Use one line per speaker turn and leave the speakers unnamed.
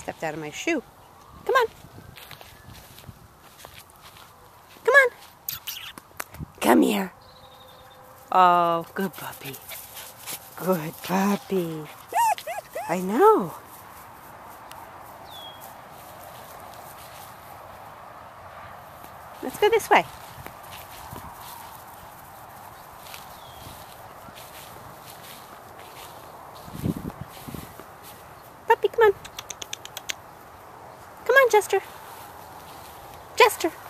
stepped out of my shoe. Come on. Come on. Come here. Oh, good puppy. Good puppy. I know. Let's go this way. Puppy, come on. Come on, Jester. Jester.